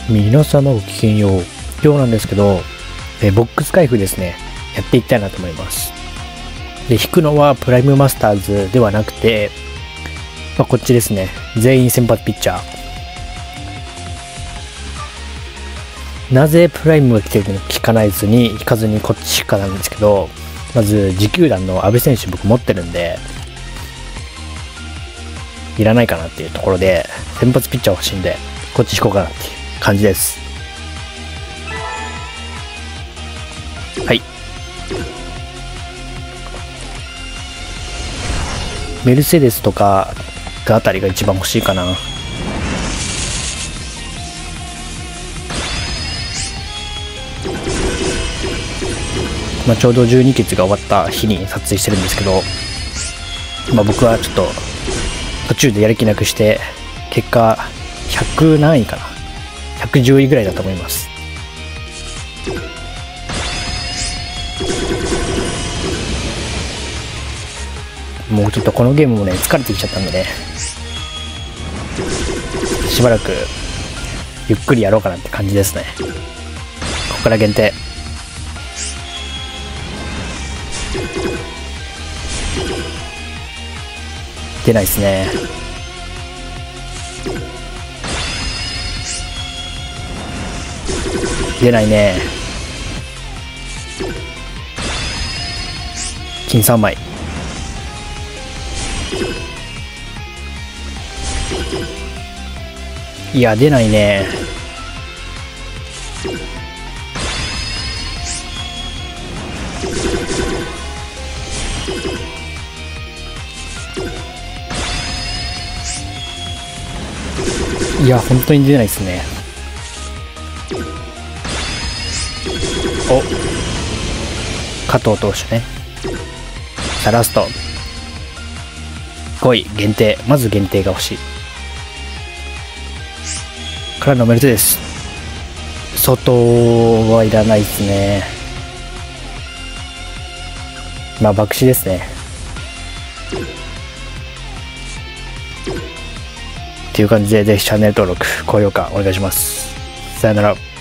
皆様ごきげんよう。今日なんですけど、ボックス開封ですね、やっていきたいなと思います。で、引くのはプライムマスターズではなくて、こっちですね。全員先発ピッチャー。なぜプライムが来てるのか聞かずにこっちかなんですけど、まず自球団の阿部選手僕持ってるんで、いらないかなっていうところで、先発ピッチャー欲しいんで、こっち引こうかなっていう感じです。はい。メルセデスとかがあたりが一番欲しいかな。ちょうど12決が終わった日に撮影してるんですけど、僕はちょっと途中でやる気なくして、結果100何位かな、110位ぐらいだと思います。もうちょっとこのゲームもね、疲れてきちゃったんでね、しばらくゆっくりやろうかなって感じですね。ここから限定。出ないですね。出ないね。金3枚。いや、出ないね。いや、本当に出ないですね。お、加藤投手ね。さあラスト5位限定。まず限定が欲しいからのメルセデス。外はいらないですね。爆死ですねっていう感じで、ぜひチャンネル登録高評価お願いします。さよなら。